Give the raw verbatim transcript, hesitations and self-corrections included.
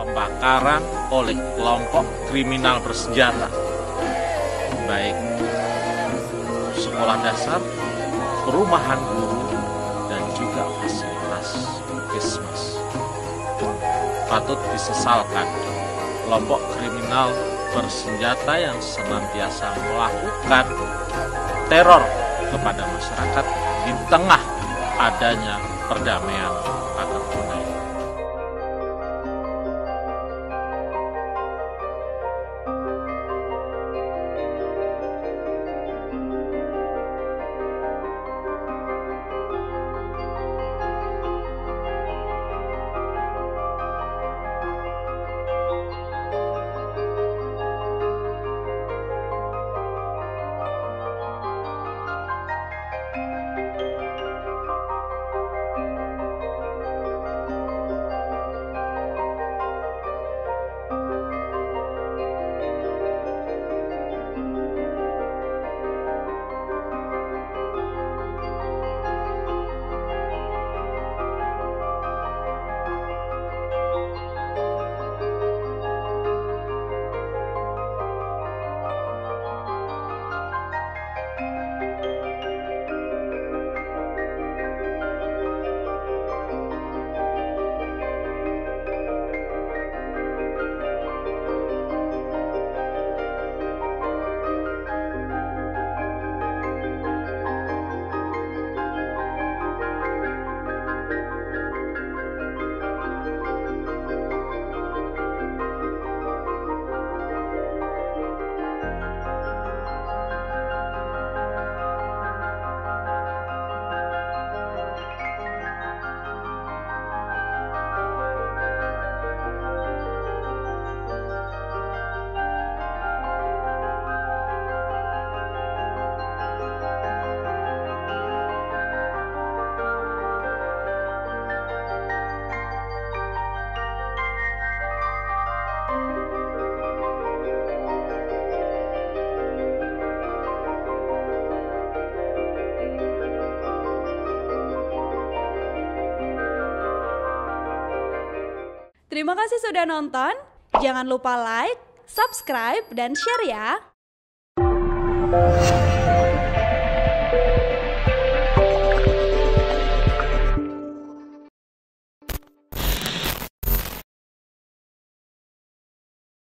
pembakaran oleh kelompok kriminal bersenjata, baik sekolah dasar, perumahan guru, dan juga fasilitas puskesmas. Patut disesalkan, kelompok kriminal bersenjata yang senantiasa melakukan teror kepada masyarakat di tengah adanya perdamaian atau tunai. Terima kasih sudah nonton. Jangan lupa like, subscribe, dan share ya.